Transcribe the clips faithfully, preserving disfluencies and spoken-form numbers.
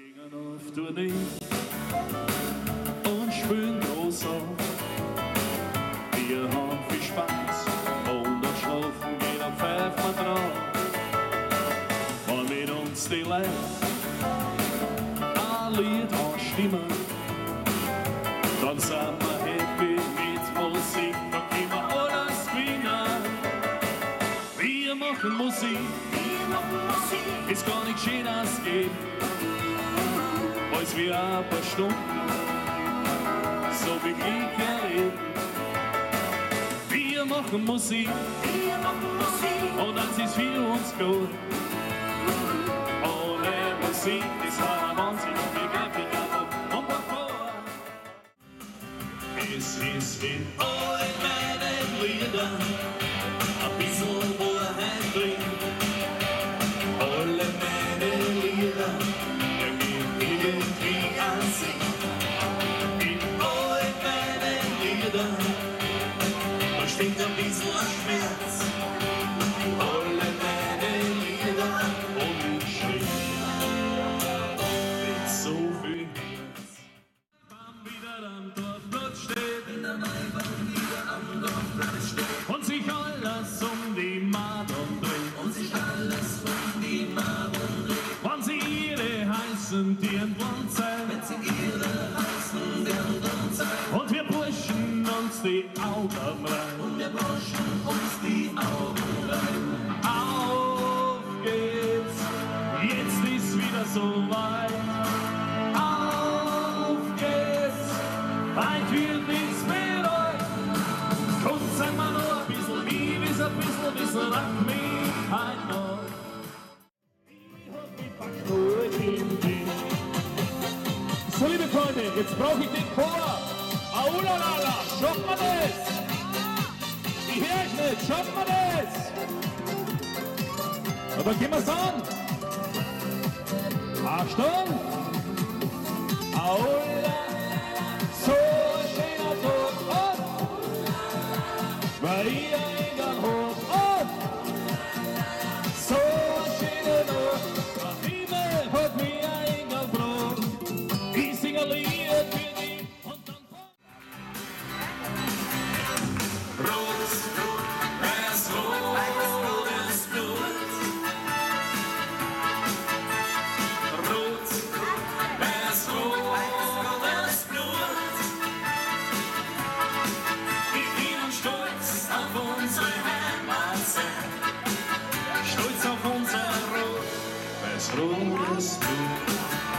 Gingen auf Tournee und spielen groß auf. Wir haben viel Spaß und dann schlafen jeder pfeift mal drauf. Und mit uns die Leute ein Lied anstimmen, dann sind wir happy mit Musik, dann können wir alles gewinnen. Wir machen Musik, wir machen Musik, ist gar nicht schön, als geht. Als wir ein paar Stunden so wie Krieg erleben. Wir machen Musik, wir machen Musik, und das ist für uns gut. Ohne Musik ist ein Wahnsinn, wir gehen nicht auf und vor. Es ist in allen meinen Liedern ein bisschen Wahrheit drin. Alle meine Lieder irgendwie ansehen. In allen meinen Liedern, da steht ein bisschen Schmerz. Alle meine Lieder und ich schrieb mit so viel Herz. Wann wieder am Dorfplatz steht, wenn der Maibaum wieder am Dorfplatz steht und sich alles um die Madon dreht, und sich alles um die Madon dreht. Wann sie ihre heißen Dirndl zeigen, wenn sie ihre heißen Dirndl zeigen, und wir burschen uns die Augen rein, und wir burschen uns die Augen rein. Auf geht's, jetzt ist wieder so weit. Auf geht's, weit wird nichts mehr euch. Kommt, sag mal noch ein bisschen Liebe, ist ein bisschen, bisschen Rock mich ein noch. So, liebe Freunde, jetzt brauche ich den Chor. Aulalala, schaffen wir das? Ich höre euch nicht, schaffen wir das? Na, dann gehen wir's an. Achtung! Aulalala, so ein schöner Tag. Und weil ihr Eingang hoch. Und so ein schöner Tag. Der Himmel hat mir Eingang gebracht. Ich sing ein Lied für dich und dann Rot, weiß, rotes Blut. Rot, weiß, rotes Blut. Wir gehen stolz auf unsere Heimat sein. Stolz auf unser Rot, weiß, rotes Blut.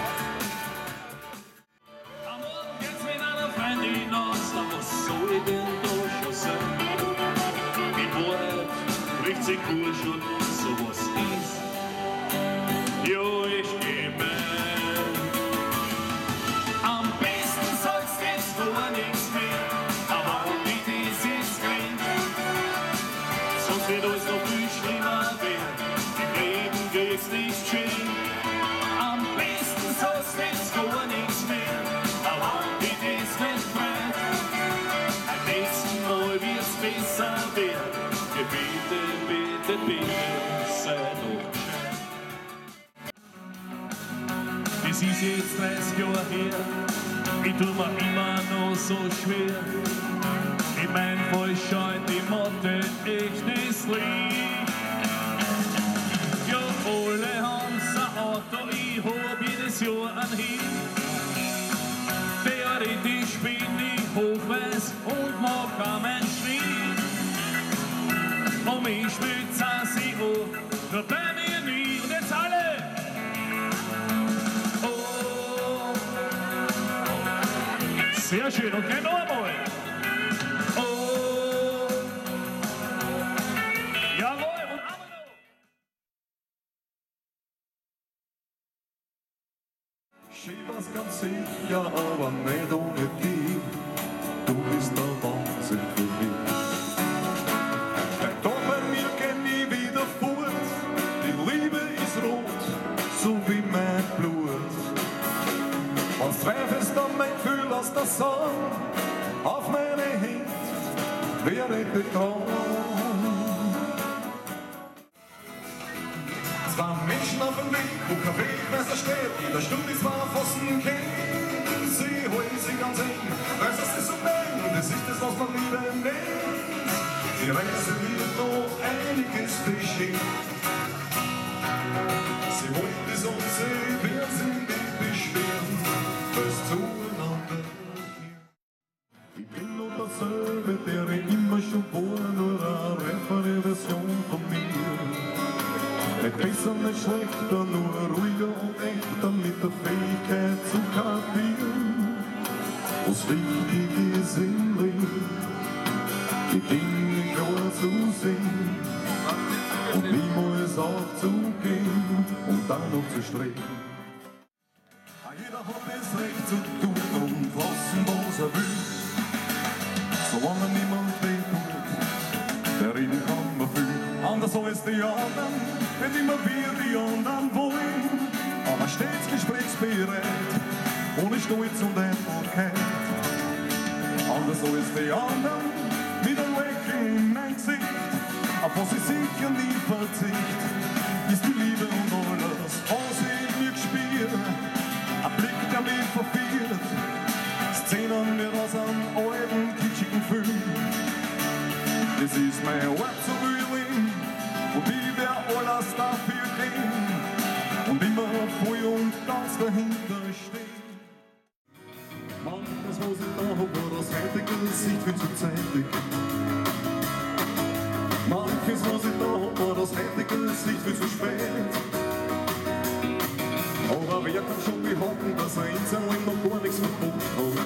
Riecht sich gut schon, sowas ist. Jo, ich geh mit. Am besten sagst jetzt gar nichts mehr, aber nicht dieses Grind. Sonst wird alles noch viel schlimmer werden, im Leben geht's nicht schön. Am besten sagst jetzt gar nichts mehr, aber nicht dieses Grind. Beim nächsten Mal wird's besser werden. Bitte, bitte, bitte, sei doch schön. Das ist jetzt dreißig Jahre her, ich tu mir immer noch so schwer. In meinem Fall scheint die Mathe echt das Lied. Ja, alle haben's ein Auto, ich hab jedes Jahr ein Hin. Theoretisch bin ich hochweiß und mach auch mein Schritt. Um mich spürt's an sie an, da bleib ich nie. Und jetzt alle! Oh! Sehr schön, okay, noch einmal! Oh! Jawohl, und aber noch! Schön war's ganz sicher, aber nicht ohne dich. Du bist der Wahnsinn für mich. So wie mein Blut. Und zweifelst an mein Gefühl, dass der Song auf meine Hände wäre bekommen. Zwei Menschen auf dem Weg, wo kein Wegmesser steht, Das stimmt, es war Pfosten kennen, sie holen sie ganz eng. Weiß, das ist so eng, das ist das, was man lieber nennt. Die Reise wird noch einiges beschieden. Sie wollen bis uns sehen, wer sind die Beschwerden, was zueinander geht. Ich bin nur dasselbe, der immer schon war, nur eine reifere Version von mir. Nicht besser, nicht schlechter, nur ruhiger und echter, mit der Fähigkeit zu kapieren, was wichtig ist im Leben, die Dinge klar zu sehen und niemals aufzugeben und dann noch zu streben. Jeder hat das Recht zu tun und lassen, was er will, solange niemand weh tut, der reden kann man viel. Anders als die anderen, nicht immer wir die anderen wollen, aber stets gesprächsbereit, ohne Stolz und Einfachkeit. Anders als die anderen, mit einem Lächeln in mein Gesicht, auf was ich sicher nie verzicht, ist die Liebe und alles, was ich mir gespielt. Ein Blick, der mich verführt, Szenen wie aus einem alten, kitschigen Film. Das ist mein Ort zu Wühling und ich werde alles dafür geben und immer voll und ganz dahinter stehen. Manches, was ich da hab, war aus heutiger Sicht viel zu zeitig. Manches, was ich da hab, war aus heutiger Sicht viel zu spät. Aber wer kann schon behaupten, dass er in seinem Leben noch gar nichts verboten hat?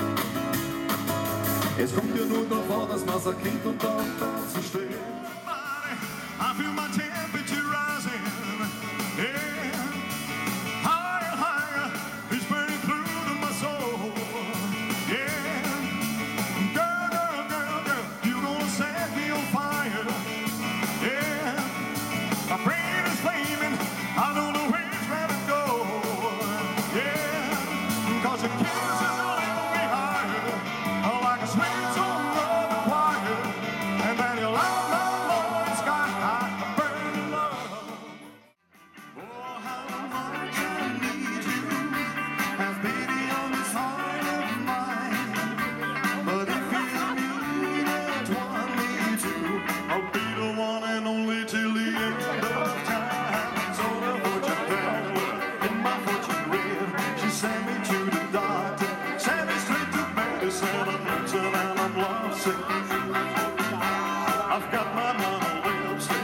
Es kommt ja nur darauf an, dass man es erkennt und dann dazu steht. I feel my temperature rising, yeah. Higher, higher, it's burning through to my soul, yeah. Girl, girl, girl, girl, you're gonna set me on fire, yeah. My brain is flaming, I don't know where it's gonna go, yeah. Cause your kiss is lifting me higher, like a sweet song of the choir, and then you love, love, love, sky high, burning love. Oh, how much I need you, have baby on this heart of mine. But if you need it, want me to, I'll be the one and only till the end of time. So the fortune teller in my fortune read, she sent me to the doctor, sent me straight to bed, and said I'm lonesome and I'm lovesick. I've got my mama lipstick.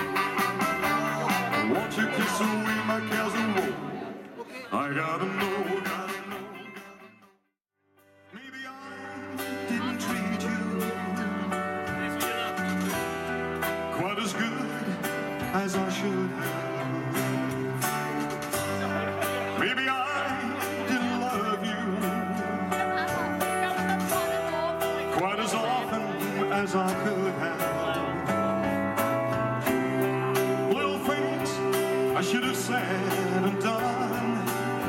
Won't you kiss away my cares and woe? I gotta know, gotta know. Maybe I didn't treat you quite as good as I should have. Maybe I didn't love you quite as often as I could have. Little things I should have said and done,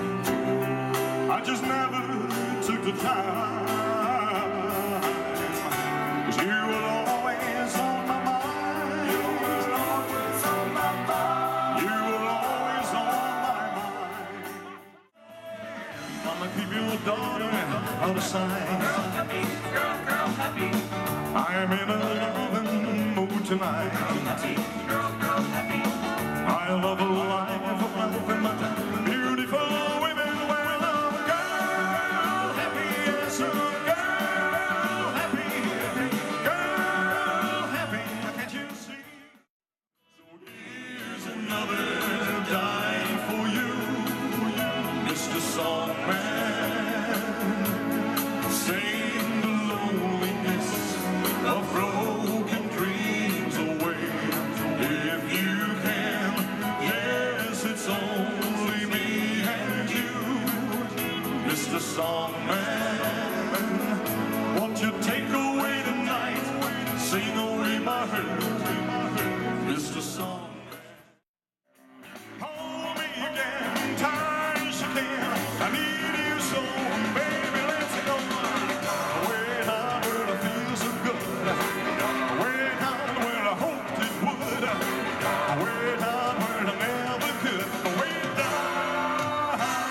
I just never took the time. 'Cause you were always on my mind. You were always on my mind. You were always on my mind. Mama, keep your daughter out of sight. Girl, girl, happy. I am in a loving mood tonight. Girl, girl, happy. I love a life of life and my beautiful women. Well, I'm a girl happy, yes, a girl happy, girl happy. Can't you see? So here's another dime for you, Mister Songman. Sing the loneliness of broken dreams away, if you can. Yes, it's only me and you, Mister Songman. Won't you take away the night, sing away my hurt, Mister Songman. Hold me again, tight as you can. I need you so, baby, let's go. Way down where I feel so good, way down where I hoped it would, way down where I never could, way down.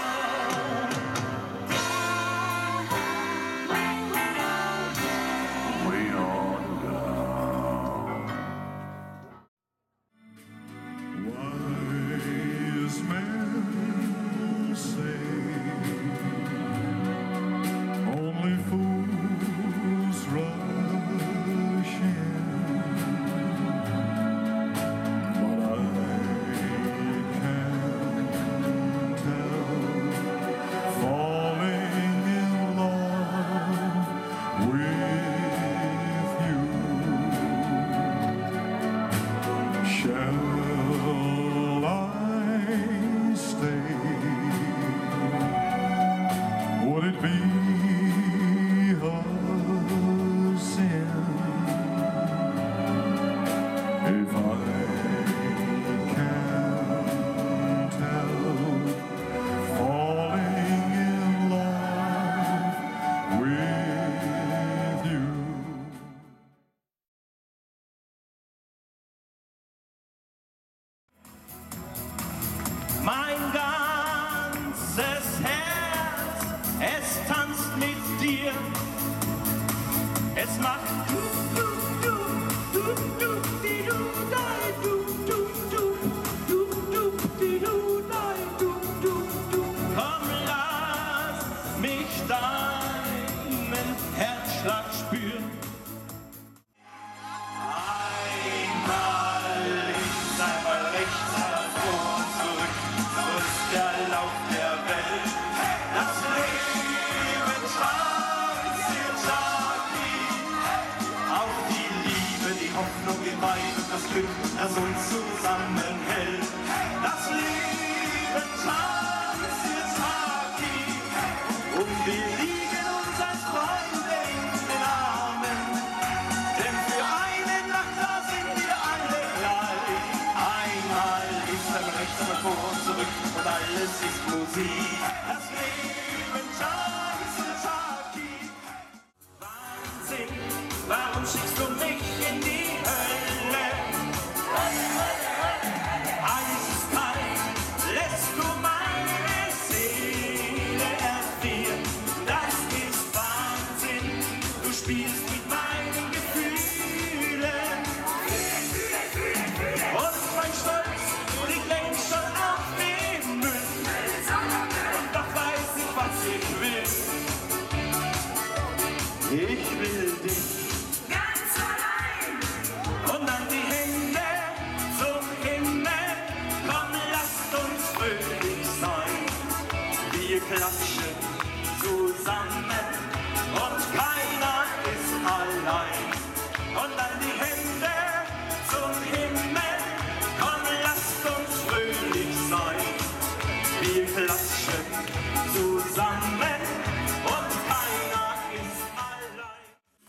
Es macht du, du, du, du, du, di, du, dai, du, du, du, du, du, di, du, dai, du, du, du. Komm, lass mich deinen Herzschlag spüren. Einmal links, einmal rechts, vor und zurück, so ist der Lauf der Welt. Das Leben tanzt auf die Liebe, die Hoffnung, die Weih und das Glück, das uns zusammenhält. Das Leben tanzt jetzt Haki und wir liegen uns als Freunde in den Armen. Denn für eine Nacht, da sind wir alle gleich. Einmal links, einmal rechts, einmal vor und zurück und alles ist Musik. Das Leben tanzt jetzt Haki. Wahnsinn, warum schickst du mich in die Hölle? Eiskalt lässt du meine Seele erfrieren. Das ist Wahnsinn, du spielst mit meinen Gefühlen. Und mein Stolz liegt längst schon auf dem Müll. Und doch weiß ich, was ich will. Ich will dich ganz allein. Und dann die Hände zum Himmel. Komm, lasst uns fröhlich sein. Wir klatschen zusammen und keiner ist allein. Und dann die Hände zum Himmel. Komm, lasst uns fröhlich sein. Wir klatschen zusammen und keiner ist allein.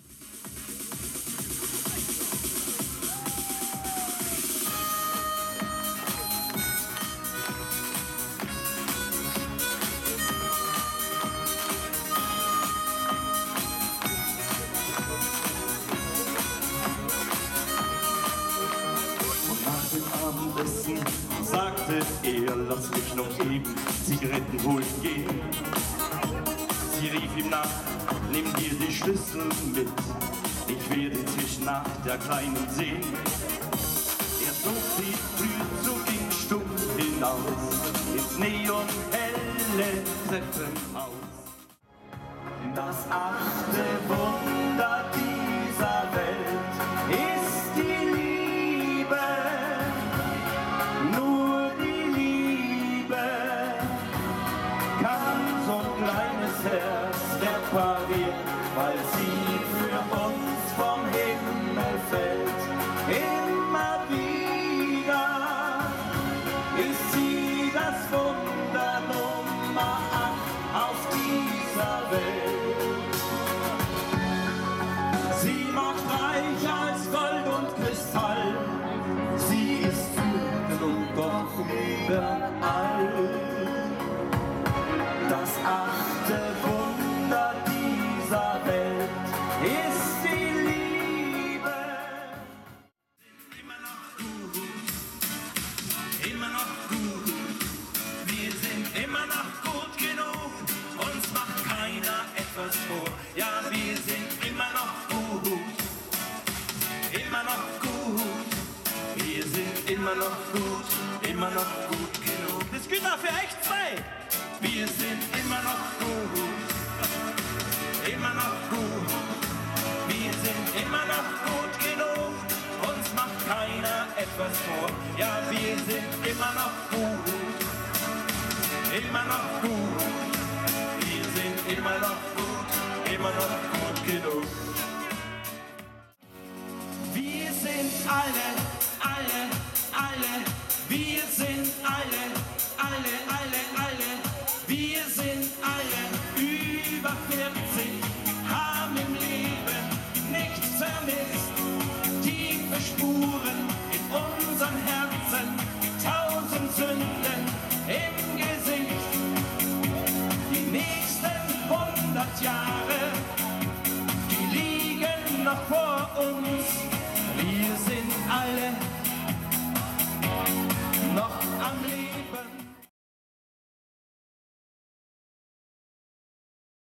Und nach dem Abendessen sagte er, lass mich noch eben Zigaretten holen gehen. Sie rief ihm nach, nimm dir die Schlüssel mit, ich werde dich nach der Kleinen sehen. Er zog die Tür zu, ging stumm hinaus ins neonhelle Treppenhaus. Das achte Wunder dieser Welt ist die Liebe, nur die Liebe kann so ein kleines Herz reparieren, weil sie für uns vom Himmel fällt. Immer wieder ist sie das Wunder Nummer acht auf dieser Welt. Sie macht reich als Gold und Kristall, sie ist führend und doch überall. Das achte Wunder dieser Welt ist die Liebe. Immer noch gut, immer noch gut. Wir sind immer noch gut genug, uns macht keiner etwas vor. Ja, wir sind immer noch gut, immer noch gut. Wir sind immer noch gut, immer noch gut genug. Das geht auch für echt zwei. Wir sind immer noch gut, immer noch gut. Wir sind immer noch gut genug, uns macht keiner etwas vor. Ja, wir sind immer noch gut, immer noch gut. Wir sind immer noch gut, immer noch gut genug. Wir sind alle, alle, alle, wir sind alle, alle, alle, alle, wir sind alle über vierzig, haben im Leben nichts vermisst, tiefe Spuren in unserem Herzen.